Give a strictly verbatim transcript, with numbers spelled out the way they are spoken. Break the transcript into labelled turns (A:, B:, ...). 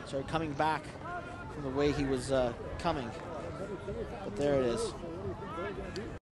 A: started coming back from the way he was uh, coming. But there it is.